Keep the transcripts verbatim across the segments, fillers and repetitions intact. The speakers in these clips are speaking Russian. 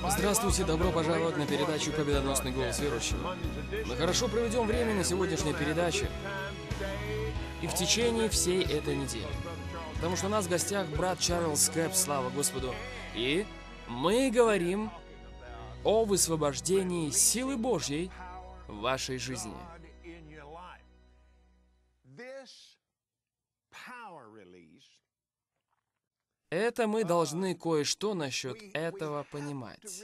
Здравствуйте, добро пожаловать на передачу «Победоносный голос верующего». Мы хорошо проведем время на сегодняшней передаче и в течение всей этой недели. Потому что у нас в гостях брат Чарльз Кэп, слава Господу. И мы говорим о высвобождении силы Божьей в вашей жизни. Это мы должны кое-что насчет этого понимать.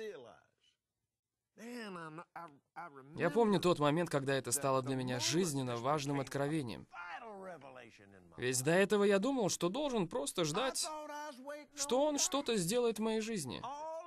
Я помню тот момент, когда это стало для меня жизненно важным откровением. Ведь до этого я думал, что должен просто ждать, что он что-то сделает в моей жизни.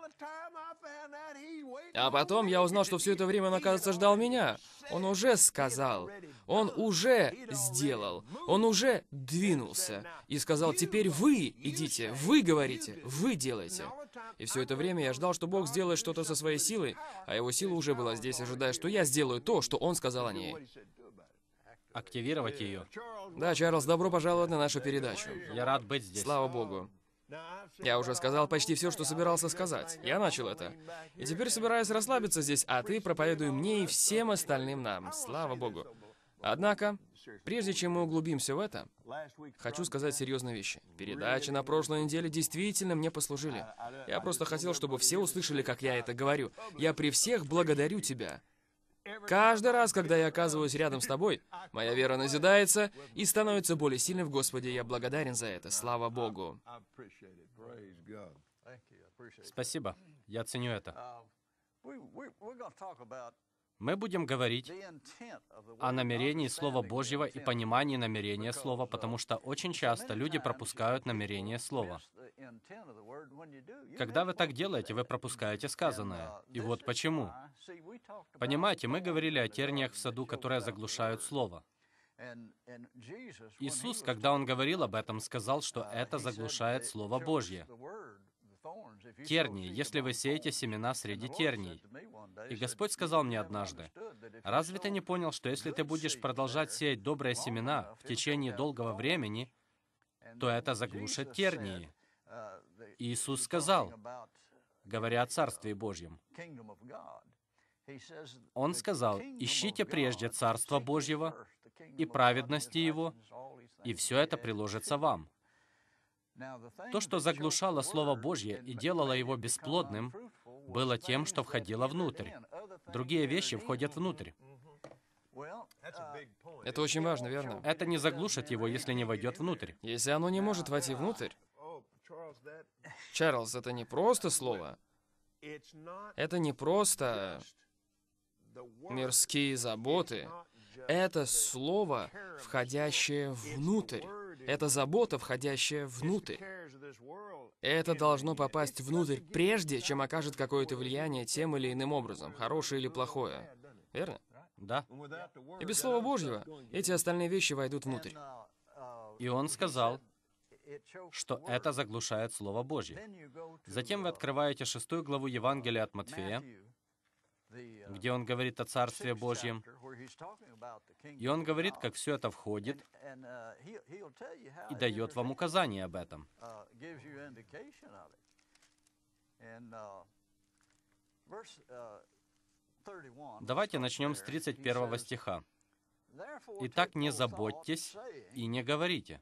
А потом я узнал, что все это время он, оказывается, ждал меня. Он уже сказал, он уже сделал, он уже двинулся. И сказал, теперь вы идите, вы говорите, вы делаете. И все это время я ждал, что Бог сделает что-то со своей силой, а его сила уже была здесь, ожидая, что я сделаю то, что он сказал о ней. Активировать ее. Да, Чарльз, добро пожаловать на нашу передачу. Я рад быть здесь. Слава Богу. Я уже сказал почти все, что собирался сказать. Я начал это. И теперь собираюсь расслабиться здесь, а ты проповедуй мне и всем остальным нам. Слава Богу. Однако, прежде чем мы углубимся в это, хочу сказать серьезные вещи. Передачи на прошлой неделе действительно мне послужили. Я просто хотел, чтобы все услышали, как я это говорю. Я при всех благодарю тебя. Каждый раз, когда я оказываюсь рядом с тобой, моя вера назидается и становится более сильной в Господе. Я благодарен за это. Слава Богу. Спасибо. Я ценю это. Мы будем говорить о намерении Слова Божьего и понимании намерения Слова, потому что очень часто люди пропускают намерение Слова. Когда вы так делаете, вы пропускаете сказанное. И вот почему. Понимаете, мы говорили о терниях в саду, которые заглушают Слово. Иисус, когда Он говорил об этом, сказал, что это заглушает Слово Божье. Тернии, если вы сеете семена среди терний. И Господь сказал мне однажды, разве ты не понял, что если ты будешь продолжать сеять добрые семена в течение долгого времени, то это заглушит тернии? И Иисус сказал, говоря о Царстве Божьем, Он сказал, ищите прежде Царства Божьего и праведности Его, и все это приложится вам. То, что заглушало Слово Божье и делало его бесплодным, было тем, что входило внутрь. Другие вещи входят внутрь. Это очень важно, верно? Это не заглушит его, если не войдет внутрь. Если оно не может войти внутрь, Чарльз, это не просто слово. Это не просто мирские заботы. Это слово, входящее внутрь. Это забота, входящая внутрь. Это должно попасть внутрь, прежде чем окажет какое-то влияние тем или иным образом, хорошее или плохое. Верно? Да. И без Слова Божьего эти остальные вещи войдут внутрь. И Он сказал, что это заглушает Слово Божье. Затем вы открываете шестую главу Евангелия от Матфея, где Он говорит о Царстве Божьем. И Он говорит, как все это входит, и дает вам указание об этом. Давайте начнем с тридцать первого стиха. «Итак, не заботьтесь и не говорите».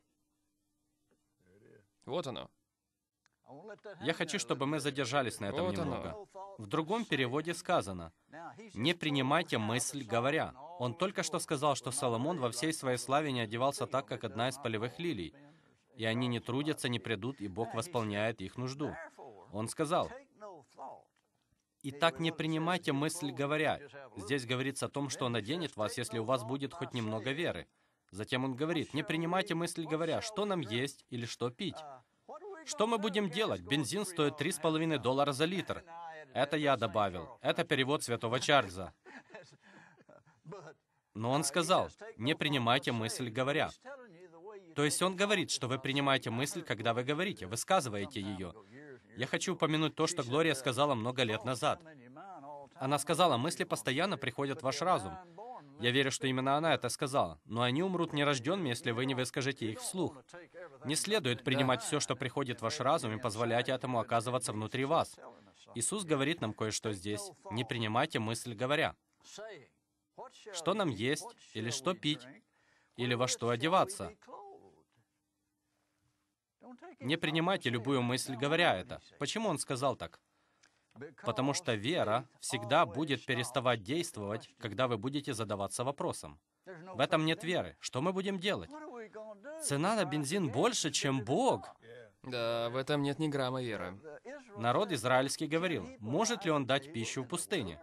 Вот оно. Я хочу, чтобы мы задержались на этом Вот немного. оно. В другом переводе сказано, «Не принимайте мысль, говоря». Он только что сказал, что Соломон во всей своей славе не одевался так, как одна из полевых лилий. И они не трудятся, не придут, и Бог восполняет их нужду. Он сказал, «Итак, не принимайте мысль, говоря». Здесь говорится о том, что Он оденет вас, если у вас будет хоть немного веры. Затем Он говорит, «Не принимайте мысль, говоря, что нам есть или что пить». Что мы будем делать? Бензин стоит три с половиной доллара за литр. Это я добавил. Это перевод святого Чарльза. Но он сказал, не принимайте мысль, говоря. То есть он говорит, что вы принимаете мысль, когда вы говорите, высказываете ее. Я хочу упомянуть то, что Глория сказала много лет назад. Она сказала, мысли постоянно приходят в ваш разум. Я верю, что именно она это сказала. Но они умрут нерожденными, если вы не выскажете их вслух. Не следует принимать все, что приходит в ваш разум, и позволять этому оказываться внутри вас. Иисус говорит нам кое-что здесь. Не принимайте мысль, говоря. Что нам есть, или что пить, или во что одеваться. Не принимайте любую мысль, говоря это. Почему он сказал так? Потому что вера всегда будет переставать действовать, когда вы будете задаваться вопросом. В этом нет веры. Что мы будем делать? Цена на бензин больше, чем Бог. Да, в этом нет ни грамма веры. Народ израильский говорил, может ли он дать пищу в пустыне?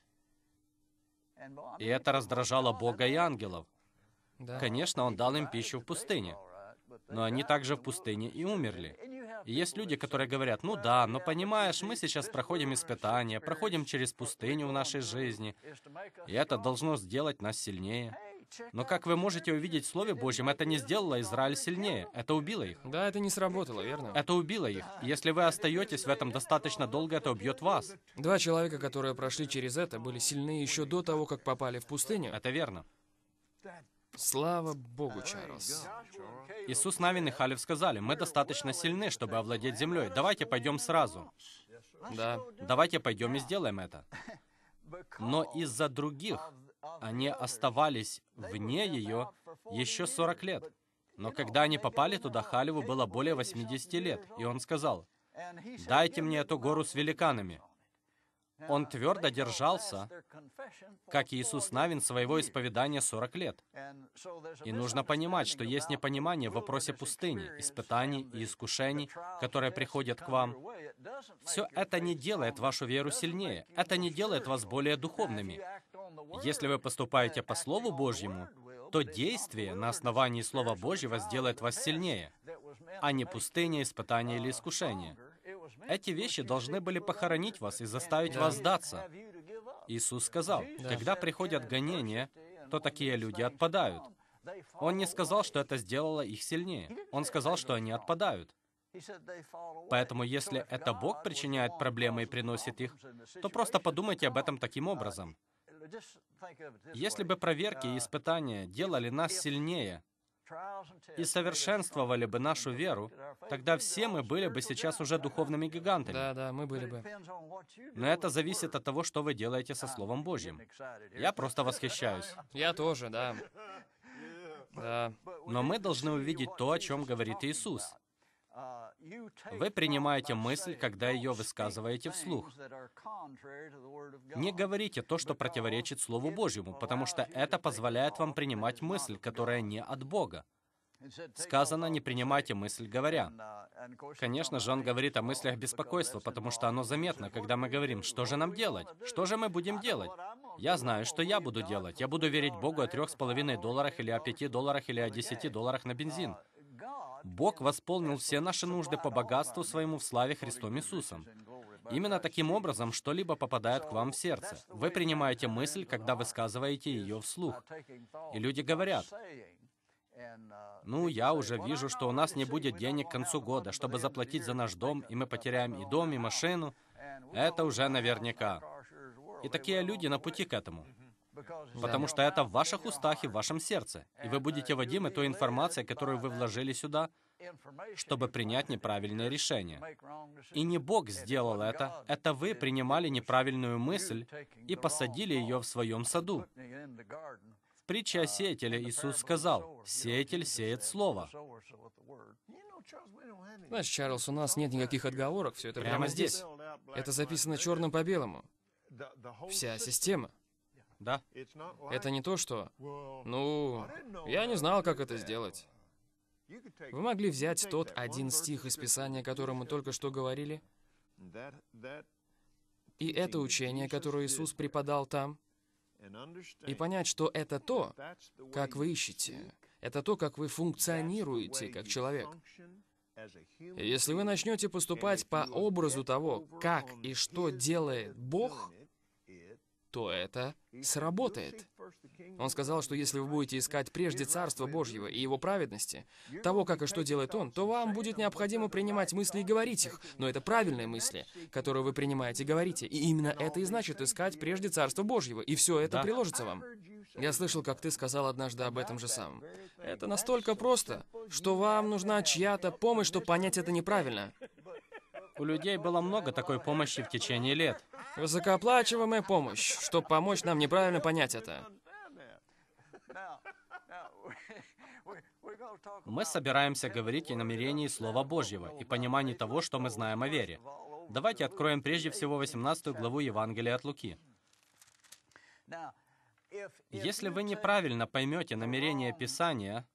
И это раздражало Бога и ангелов. Да. Конечно, он дал им пищу в пустыне. Но они также в пустыне и умерли. И есть люди, которые говорят, ну да, но понимаешь, мы сейчас проходим испытания, проходим через пустыню в нашей жизни, и это должно сделать нас сильнее. Но как вы можете увидеть в Слове Божьем, это не сделало Израиль сильнее, это убило их. Да, это не сработало, верно? Это убило их. И если вы остаетесь в этом достаточно долго, это убьет вас. Два человека, которые прошли через это, были сильны еще до того, как попали в пустыню. Это верно. Слава Богу, Чарльз. Иисус, Навин и Халев сказали, мы достаточно сильны, чтобы овладеть землей. Давайте пойдем сразу. Да. Давайте пойдем и сделаем это. Но из-за других они оставались вне ее еще сорок лет. Но когда они попали туда, Халеву было более восьмидесяти лет, и он сказал, «Дайте мне эту гору с великанами». Он твердо держался, как Иисус Навин, своего исповедания сорок лет. И нужно понимать, что есть непонимание в вопросе пустыни, испытаний и искушений, которые приходят к вам. Все это не делает вашу веру сильнее. Это не делает вас более духовными. Если вы поступаете по Слову Божьему, то действие на основании Слова Божьего сделает вас сильнее, а не пустыня, испытания или искушения. Эти вещи должны были похоронить вас и заставить Да. вас сдаться. Иисус сказал, Да. когда приходят гонения, то такие люди отпадают. Он не сказал, что это сделало их сильнее. Он сказал, что они отпадают. Поэтому если это Бог причиняет проблемы и приносит их, то просто подумайте об этом таким образом. Если бы проверки и испытания делали нас сильнее и совершенствовали бы нашу веру, тогда все мы были бы сейчас уже духовными гигантами. Да, да, мы были бы. Но это зависит от того, что вы делаете со Словом Божьим. Я просто восхищаюсь. Я тоже, да. Да. Но мы должны увидеть то, о чем говорит Иисус. Вы принимаете мысль, когда ее высказываете вслух. Не говорите то, что противоречит Слову Божьему, потому что это позволяет вам принимать мысль, которая не от Бога. Сказано, не принимайте мысль, говоря. Конечно же, он говорит о мыслях беспокойства, потому что оно заметно, когда мы говорим, что же нам делать? Что же мы будем делать? Я знаю, что я буду делать. Я буду верить Богу о трех с половиной долларах, или о пяти долларах, или о десяти долларах на бензин. Бог восполнил все наши нужды по богатству своему в славе Христом Иисусом. Именно таким образом что-либо попадает к вам в сердце. Вы принимаете мысль, когда высказываете ее вслух. И люди говорят, «Ну, я уже вижу, что у нас не будет денег к концу года, чтобы заплатить за наш дом, и мы потеряем и дом, и машину. Это уже наверняка». И такие люди на пути к этому. Потому что это в ваших устах и в вашем сердце. И вы будете водимы той информацией, которую вы вложили сюда, чтобы принять неправильное решение. И не Бог сделал это, это вы принимали неправильную мысль и посадили ее в своем саду. В притче о сеятеле Иисус сказал, «Сеятель сеет слово». Знаешь, Чарльз, у нас нет никаких отговорок, все это прямо здесь. Это записано черным по белому. Вся система. Да? Это не то, что... Ну, я не знал, как это сделать. Вы могли взять тот один стих из Писания, о котором мы только что говорили, и это учение, которое Иисус преподал там, и понять, что это то, как вы ищете, это то, как вы функционируете как человек. И если вы начнете поступать по образу того, как и что делает Бог, то это сработает. Он сказал, что если вы будете искать прежде Царства Божьего и Его праведности, того, как и что делает Он, то вам будет необходимо принимать мысли и говорить их. Но это правильные мысли, которые вы принимаете и говорите. И именно это и значит искать прежде Царства Божьего, и все это Да. приложится вам. Я слышал, как ты сказал однажды об этом же самом. Это настолько просто, что вам нужна чья-то помощь, чтобы понять это неправильно. У людей было много такой помощи в течение лет. Высокооплачиваемая помощь, чтобы помочь нам неправильно понять это. Мы собираемся говорить о намерении Слова Божьего и понимании того, что мы знаем о вере. Давайте откроем прежде всего восемнадцатую главу Евангелия от Луки. Если вы неправильно поймете намерение Писания,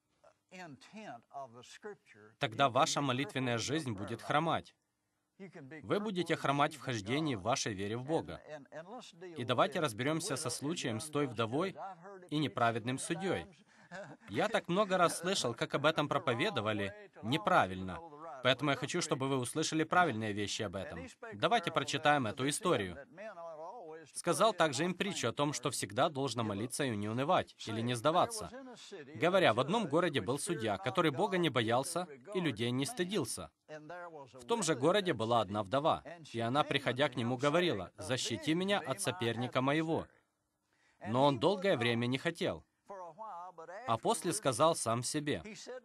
тогда ваша молитвенная жизнь будет хромать. Вы будете хромать в хождении в вашей вере в Бога. И давайте разберемся со случаем с той вдовой и неправедным судьей. Я так много раз слышал, как об этом проповедовали неправильно. Поэтому я хочу, чтобы вы услышали правильные вещи об этом. Давайте прочитаем эту историю. Сказал также им притчу о том, что всегда должно молиться и не унывать, или не сдаваться. Говоря, в одном городе был судья, который Бога не боялся и людей не стыдился. В том же городе была одна вдова, и она, приходя к нему, говорила: «Защити меня от соперника моего». Но он долгое время не хотел. А после сказал сам себе: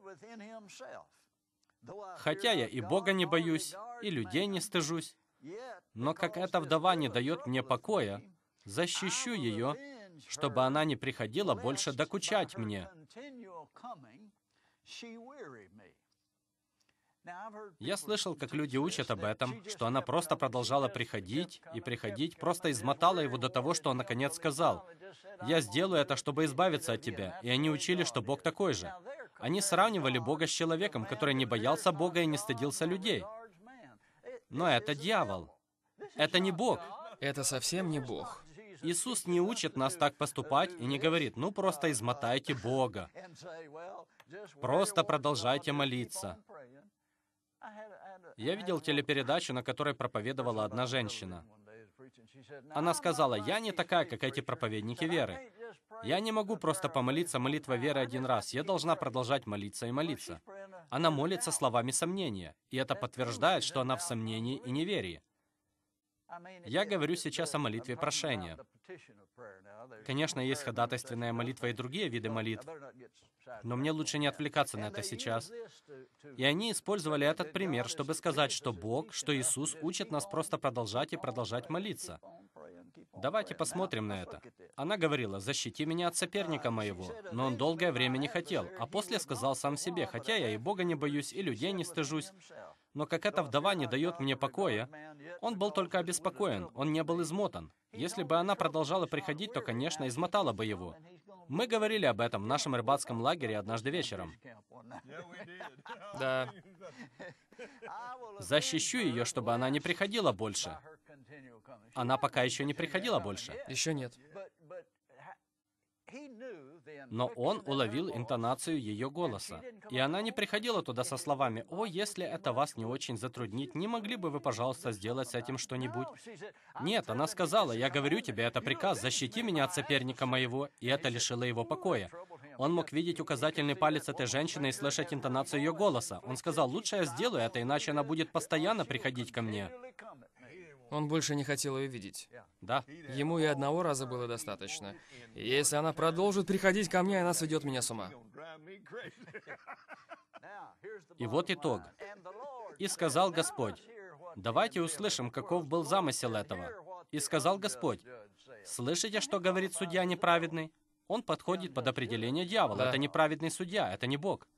«Хотя я и Бога не боюсь, и людей не стыжусь, но как эта вдова не дает мне покоя, защищу ее, чтобы она не приходила больше докучать мне». Я слышал, как люди учат об этом, что она просто продолжала приходить и приходить, просто измотала его до того, что он наконец сказал: «Я сделаю это, чтобы избавиться от тебя». И они учили, что Бог такой же. Они сравнивали Бога с человеком, который не боялся Бога и не стыдился людей. Но это дьявол. Это не Бог. Это совсем не Бог. Иисус не учит нас так поступать и не говорит: «Ну, просто измотайте Бога. Просто продолжайте молиться». Я видел телепередачу, на которой проповедовала одна женщина. Она сказала: «Я не такая, как эти проповедники веры. Я не могу просто помолиться молитвой веры один раз. Я должна продолжать молиться и молиться». Она молится словами сомнения, и это подтверждает, что она в сомнении и неверии. Я говорю сейчас о молитве прошения. Конечно, есть ходатайственная молитва и другие виды молитв, но мне лучше не отвлекаться на это сейчас. И они использовали этот пример, чтобы сказать, что Бог, что Иисус учит нас просто продолжать и продолжать молиться. Давайте посмотрим на это. Она говорила: «Защити меня от соперника моего». Но он долгое время не хотел, а после сказал сам себе: «Хотя я и Бога не боюсь, и людей не стыжусь, но как эта вдова не дает мне покоя». Он был только обеспокоен, он не был измотан. Если бы она продолжала приходить, то, конечно, измотала бы его. Мы говорили об этом в нашем рыбацком лагере однажды вечером. Да. Защищу ее, чтобы она не приходила больше. Она пока еще не приходила больше. Еще нет. Но он уловил интонацию ее голоса. И она не приходила туда со словами: «О, если это вас не очень затруднит, не могли бы вы, пожалуйста, сделать с этим что-нибудь?» Нет, она сказала: «Я говорю тебе, это приказ, защити меня от соперника моего», и это лишило его покоя. Он мог видеть указательный палец этой женщины и слышать интонацию ее голоса. Он сказал: «Лучше я сделаю это, иначе она будет постоянно приходить ко мне». Он больше не хотел ее видеть. Да. Ему и одного раза было достаточно. И если она продолжит приходить ко мне, она сведет меня с ума. И вот итог. «И сказал Господь». Давайте услышим, каков был замысел этого. «И сказал Господь». Слышите, что говорит судья неправедный? Он подходит под определение дьявола. Да. Это неправедный судья, это не Бог.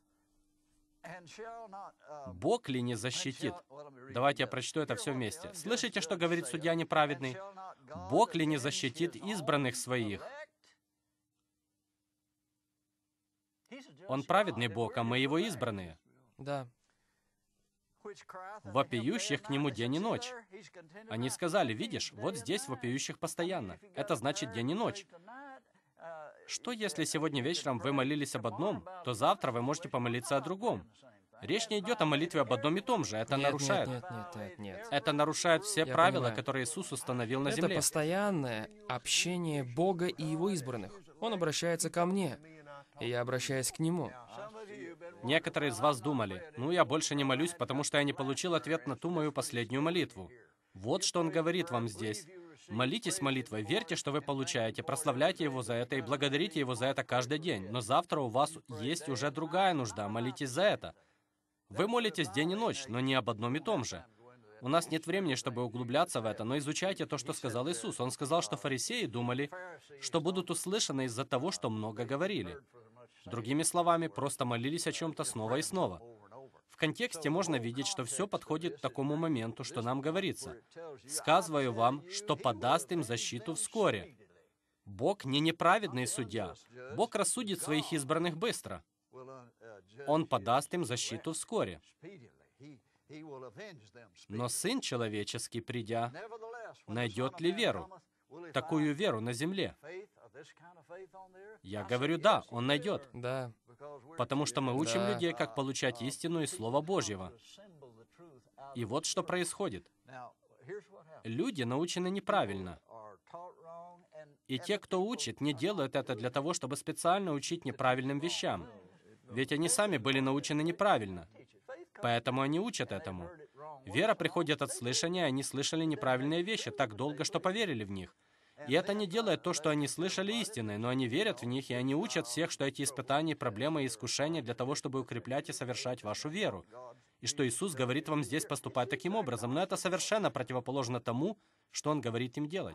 Бог ли не защитит? Давайте я прочту это все вместе. Слышите, что говорит судья неправедный? Бог ли не защитит избранных своих? Он праведный Бог, а мы его избранные. Да. Вопиющих к нему день и ночь. Они сказали: «Видишь, вот здесь вопиющих постоянно. Это значит день и ночь». Что если сегодня вечером вы молились об одном, то завтра вы можете помолиться о другом? Речь не идет о молитве об одном и том же. Это Нет, нарушает. Нет, нет, нет, нет, нет. Это нарушает все Я правила, понимаю. которые Иисус установил на Это земле. постоянное общение Бога и Его избранных. Он обращается ко мне, и я обращаюсь к Нему. Некоторые из вас думали: «Ну, я больше не молюсь, потому что я не получил ответ на ту мою последнюю молитву». Вот что Он говорит вам здесь. Молитесь молитвой, верьте, что вы получаете, прославляйте Его за это и благодарите Его за это каждый день. Но завтра у вас есть уже другая нужда, молитесь за это. Вы молитесь день и ночь, но не об одном и том же. У нас нет времени, чтобы углубляться в это, но изучайте то, что сказал Иисус. Он сказал, что фарисеи думали, что будут услышаны из-за того, что много говорили. Другими словами, просто молились о чем-то снова и снова. В контексте можно видеть, что все подходит к такому моменту, что нам говорится. «Сказываю вам, что подаст им защиту вскоре». Бог не неправедный судья. Бог рассудит своих избранных быстро. Он подаст им защиту вскоре. Но Сын Человеческий, придя, найдет ли веру? Такую веру на земле? Я говорю, да, Он найдет. Да. Потому что мы учим Да. людей, как получать истину из Слова Божьего. И вот что происходит. Люди научены неправильно. И те, кто учит, не делают это для того, чтобы специально учить неправильным вещам. Ведь они сами были научены неправильно. Поэтому они учат этому. Вера приходит от слышания, они слышали неправильные вещи так долго, что поверили в них. И это не делает то, что они слышали истиной, но они верят в них, и они учат всех, что эти испытания, проблемы и искушения для того, чтобы укреплять и совершать вашу веру. И что Иисус говорит вам здесь поступать таким образом. Но это совершенно противоположно тому, что Он говорит им делать.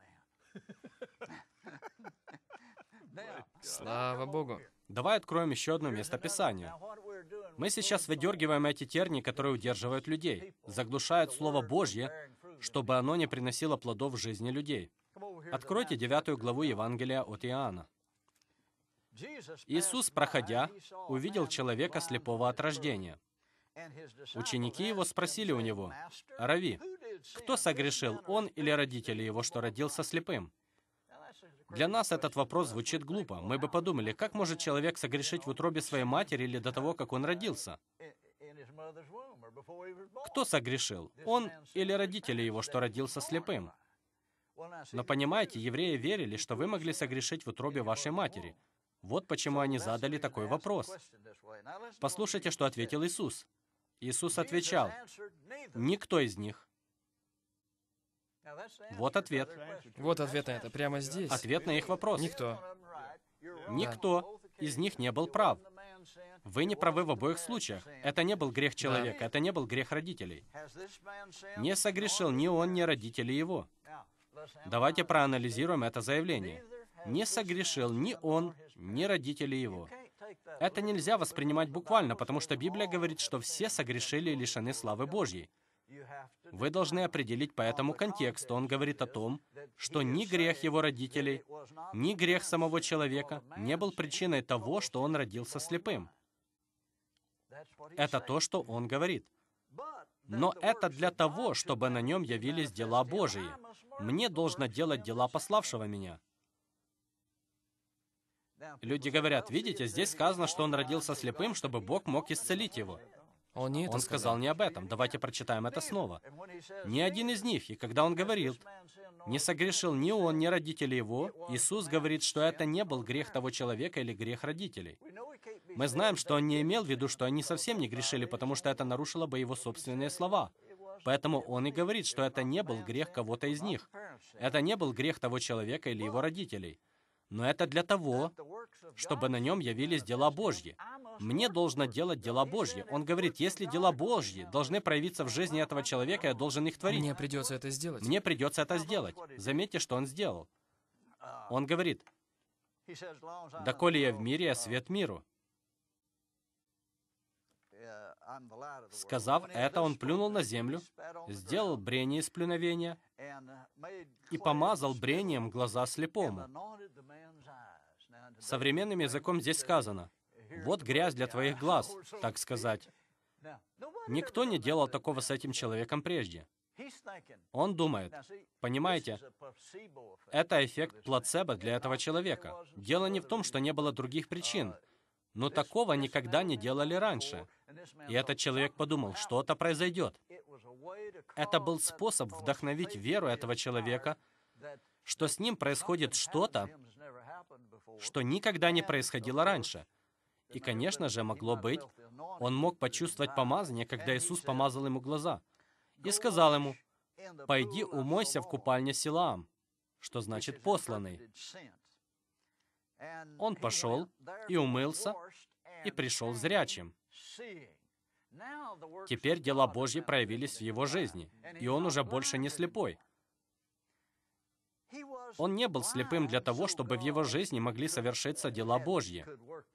Слава Богу. Давай откроем еще одно место Писания. Мы сейчас выдергиваем эти тернии, которые удерживают людей, заглушают Слово Божье, чтобы оно не приносило плодов в жизни людей. Откройте девятую главу Евангелия от Иоанна. Иисус, проходя, увидел человека слепого от рождения. Ученики его спросили у него: «Рави, кто согрешил, он или родители его, что родился слепым?» Для нас этот вопрос звучит глупо. Мы бы подумали, как может человек согрешить в утробе своей матери или до того, как он родился? Кто согрешил, он или родители его, что родился слепым? Но понимаете, евреи верили, что вы могли согрешить в утробе вашей матери. Вот почему они задали такой вопрос. Послушайте, что ответил Иисус. Иисус отвечал: «Никто из них». Вот ответ. Вот ответ на это, прямо здесь. Ответ на их вопрос. Никто. Никто из них не был прав. Вы не правы в обоих случаях. Это не был грех человека, это не был грех родителей. Не согрешил ни он, ни родители его. Давайте проанализируем это заявление. Не согрешил ни он, ни родители его. Это нельзя воспринимать буквально, потому что Библия говорит, что все согрешили и лишены славы Божьей. Вы должны определить по этому контексту. Он говорит о том, что ни грех его родителей, ни грех самого человека не был причиной того, что он родился слепым. Это то, что он говорит. Но это для того, чтобы на нем явились дела Божии. Мне должно делать дела пославшего меня. Люди говорят: видите, здесь сказано, что он родился слепым, чтобы Бог мог исцелить его. Он не это Он сказал не об этом. Давайте прочитаем это снова. Ни один из них. И когда он говорил, не согрешил ни он, ни родители его, Иисус говорит, что это не был грех того человека или грех родителей. Мы знаем, что он не имел в виду, что они совсем не грешили, потому что это нарушило бы его собственные слова. Поэтому он и говорит, что это не был грех кого-то из них. Это не был грех того человека или его родителей. Но это для того, чтобы на нем явились дела Божьи. Мне должно делать дела Божьи. Он говорит, если дела Божьи должны проявиться в жизни этого человека, я должен их творить. Мне придется это сделать. Мне придется это сделать. Заметьте, что он сделал. Он говорит: «Доколе я в мире, я свет миру». Сказав это, он плюнул на землю, сделал брение из плюновения и помазал брением глаза слепому. Современным языком здесь сказано: «Вот грязь для твоих глаз», так сказать. Никто не делал такого с этим человеком прежде. Он думает, понимаете, это эффект плацебо для этого человека. Дело не в том, что не было других причин, но такого никогда не делали раньше. И этот человек подумал, что-то произойдет. Это был способ вдохновить веру этого человека, что с ним происходит что-то, что никогда не происходило раньше. И, конечно же, могло быть, он мог почувствовать помазание, когда Иисус помазал ему глаза. И сказал ему: «Пойди умойся в купальне Силаам», что значит «посланный». Он пошел и умылся, и пришел зрячим. Теперь дела Божьи проявились в его жизни, и он уже больше не слепой. Он не был слепым для того, чтобы в его жизни могли совершиться дела Божьи.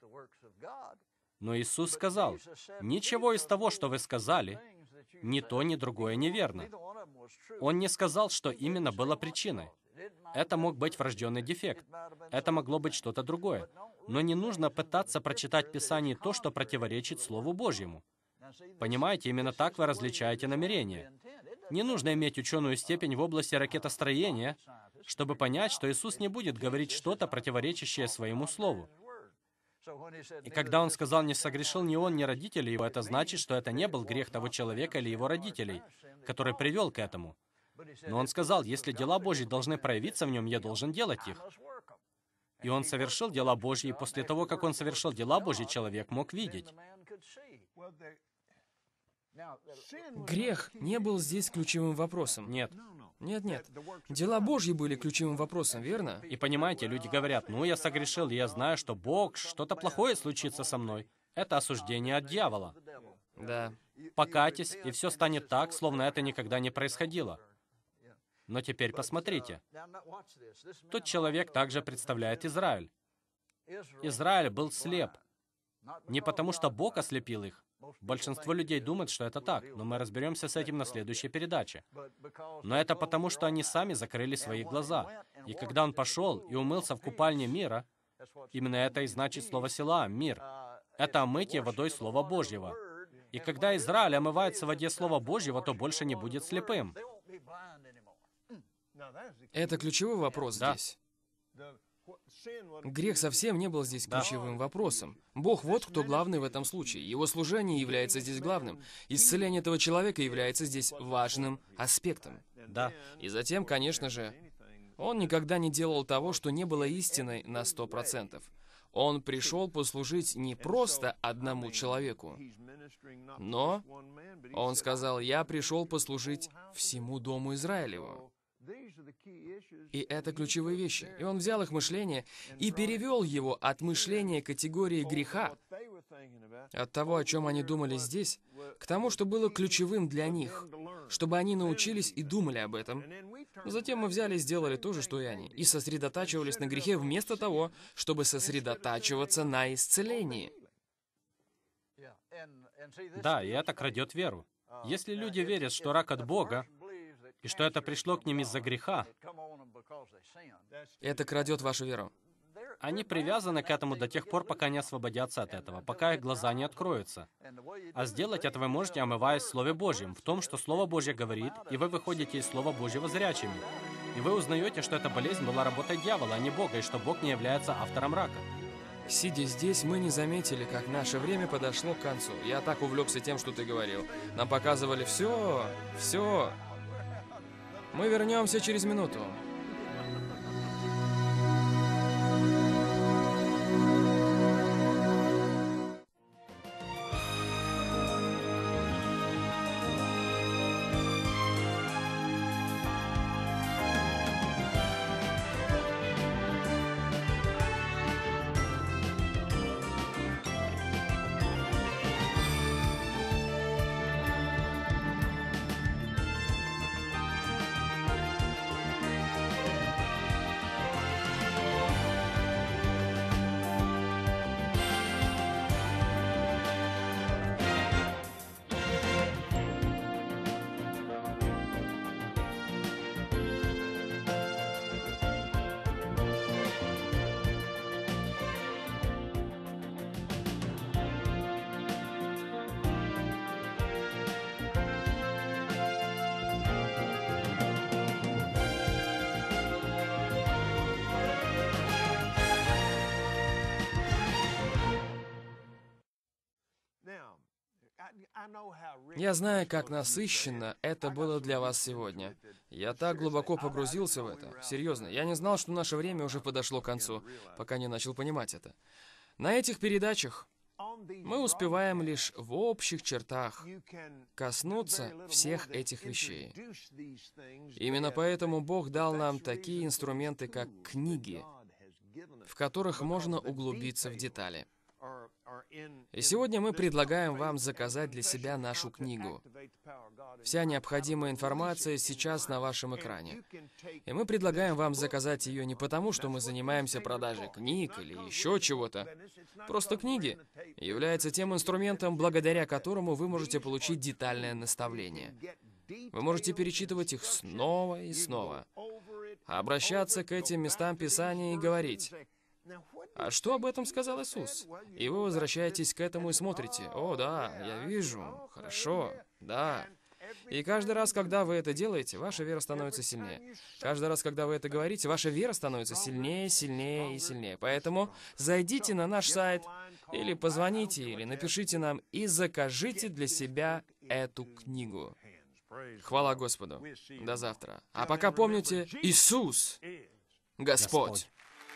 Но Иисус сказал: «Ничего из того, что вы сказали, ни то, ни другое неверно». Он не сказал, что именно было причиной. Это мог быть врожденный дефект. Это могло быть что-то другое. Но не нужно пытаться прочитать в Писании то, что противоречит Слову Божьему. Понимаете, именно так вы различаете намерения. Не нужно иметь ученую степень в области ракетостроения, чтобы понять, что Иисус не будет говорить что-то, противоречащее своему Слову. И когда Он сказал, не согрешил ни он, ни родители его, это значит, что это не был грех того человека или его родителей, который привел к этому. Но Он сказал, если дела Божьи должны проявиться в нем, я должен делать их. И Он совершил дела Божьи, и после того, как Он совершил дела Божьи, человек мог видеть. Грех не был здесь ключевым вопросом. Нет. Нет, нет. Дела Божьи были ключевым вопросом, верно? И понимаете, люди говорят, ну, я согрешил, и я знаю, что Бог, что-то плохое случится со мной. Это осуждение от дьявола. Да. Покайтесь, и все станет так, словно это никогда не происходило. Но теперь посмотрите. Тот человек также представляет Израиль. Израиль был слеп. Не потому, что Бог ослепил их. Большинство людей думает, что это так, но мы разберемся с этим на следующей передаче. Но это потому, что они сами закрыли свои глаза. И когда он пошел и умылся в купальне мира, именно это и значит слово «села» — мир. Это омытие водой Слова Божьего. И когда Израиль омывается в воде Слова Божьего, то больше не будет слепым. Это ключевой вопрос Да. здесь. Грех совсем не был здесь Да. ключевым вопросом. Бог вот кто главный в этом случае. Его служение является здесь главным. Исцеление этого человека является здесь важным аспектом. Да. И затем, конечно же, он никогда не делал того, что не было истиной на сто процентов. Он пришел послужить не просто одному человеку, но он сказал, «Я пришел послужить всему дому Израилеву». И это ключевые вещи. И он взял их мышление и перевел его от мышления категории греха, от того, о чем они думали здесь, к тому, что было ключевым для них, чтобы они научились и думали об этом. Затем мы взяли и сделали то же, что и они, и сосредотачивались на грехе вместо того, чтобы сосредотачиваться на исцелении. Да, и это крадет веру. Если люди верят, что рак от Бога, и что это пришло к ним из-за греха, Это крадет вашу веру. они привязаны к этому до тех пор, пока не освободятся от этого, пока их глаза не откроются. А сделать это вы можете, омываясь в Слове Божьем, в том, что Слово Божье говорит, и вы выходите из Слова Божьего зрячими. И вы узнаете, что эта болезнь была работой дьявола, а не Бога, и что Бог не является автором рака. Сидя здесь, мы не заметили, как наше время подошло к концу. Я так увлекся тем, что ты говорил. Нам показывали все, все. Мы вернемся через минуту. Я знаю, как насыщенно это было для вас сегодня. Я так глубоко погрузился в это. Серьезно, я не знал, что наше время уже подошло к концу, пока не начал понимать это. На этих передачах мы успеваем лишь в общих чертах коснуться всех этих вещей. Именно поэтому Бог дал нам такие инструменты, как книги, в которых можно углубиться в детали. И сегодня мы предлагаем вам заказать для себя нашу книгу. Вся необходимая информация сейчас на вашем экране. И мы предлагаем вам заказать ее не потому, что мы занимаемся продажей книг или еще чего-то. Просто книги являются тем инструментом, благодаря которому вы можете получить детальное наставление. Вы можете перечитывать их снова и снова, обращаться к этим местам Писания и говорить: «А что об этом сказал Иисус?» И вы возвращаетесь к этому и смотрите: «О, да, я вижу, хорошо, да». И каждый раз, когда вы это делаете, ваша вера становится сильнее. Каждый раз, когда вы это говорите, ваша вера становится сильнее, сильнее и сильнее. Поэтому зайдите на наш сайт, или позвоните, или напишите нам и закажите для себя эту книгу. Хвала Господу. До завтра. А пока помните, Иисус — Господь.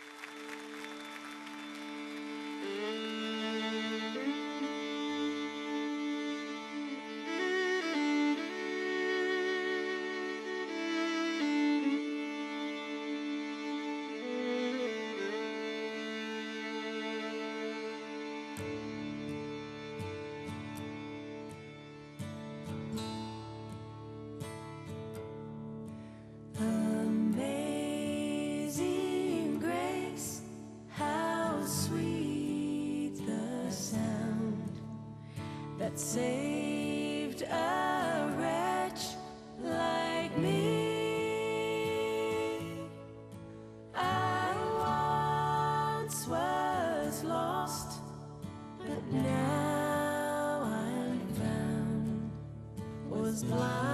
Amazing grace, how sweet the sound that saved a wretch like me. I once was lost, but now I'm found, was blind